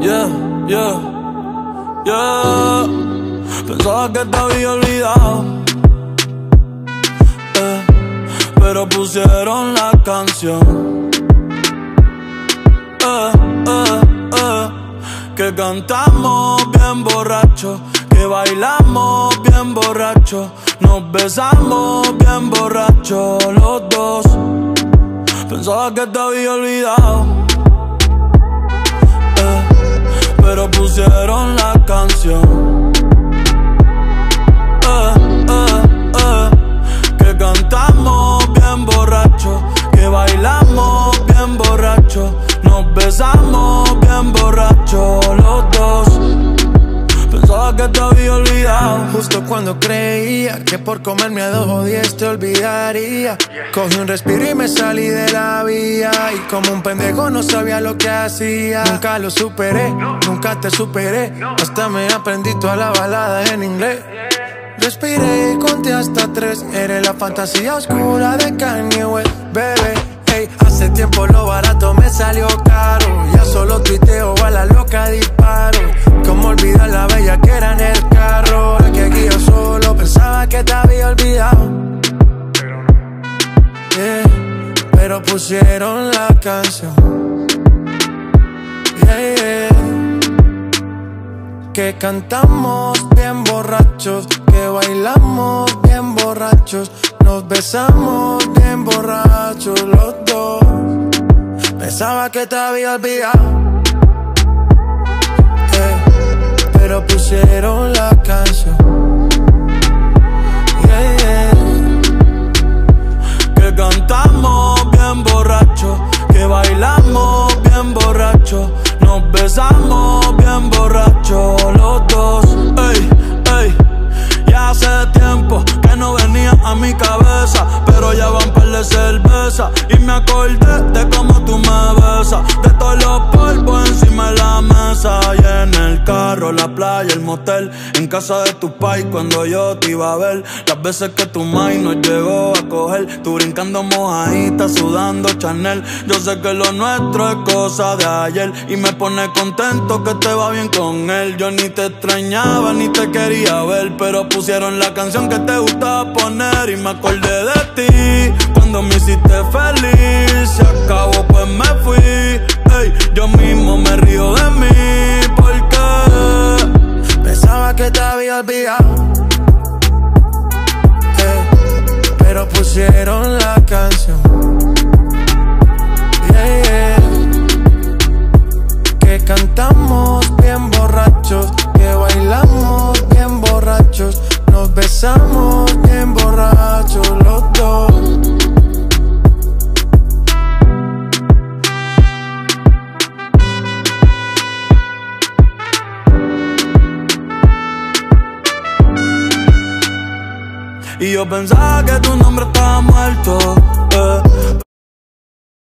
Yeah, yeah, yeah. Pensaba que te había olvidado, pero pusieron la canción, que cantamos bien borrachos, que bailamos bien borrachos, nos besamos bien borrachos los dos. Pensaba que te había olvidado, pero pusieron la canción, que cantamos bien borrachos, que bailamos bien borrachos, nos besamos bien borrachos los dos. Pensaba que te había olvidado. Justo cuando creía que por comerme a 2 o 10 te olvidaría, cogí un respiro y me salí de la vía. Y como un pendejo no sabía lo que hacía. Nunca lo superé, nunca te superé. Hasta me aprendí toda la balada en inglés. Respiré y conté hasta 3. Eres la fantasía oscura de Kanye West, bebé. Hey, hace tiempo lo barato me salió caro. Ya solo tuiteo, a la loca disparo. Cómo olvidar la bella que era en el carro. La que aquí yo solo pensaba que te había olvidado, pero pusieron la canción, que cantamos bien borrachos, que bailamos bien borrachos, nos besamos bien borrachos los dos. Pensaba que te había olvidado, pero pusieron la canción, que cantamos bien borrachos, que bailamos bien borrachos, nos besamos bien borrachos los dos. Ey, ey, ya hace tiempo que no venía a mi cabeza, pero ya van par de cerveza y me acordé de cómo tú me besas, de todos los polvos encima de la mesa, y en el carro, la playa, el motel, en casa de tu pai cuando yo te iba a ver, las veces que tu mai nos llegó a coger, tú brincando mojadita, sudando Chanel. Yo sé que lo nuestro es cosa de ayer y me pone contento que te va bien con él. Yo ni te extrañaba ni te quería ver, pero pusieron la canción que te gustaba poner y me acordé de ti cuando me hiciste feliz. Se acabó pues me fui, ey, yo mismo me río de mí porque pensaba que te había olvidado, pero pusieron la canción, que cantamos bien borrachos, que bailamos bien borrachos, nos besamos bien borrachos los dos. Y yo pensaba que tu nombre estaba muerto,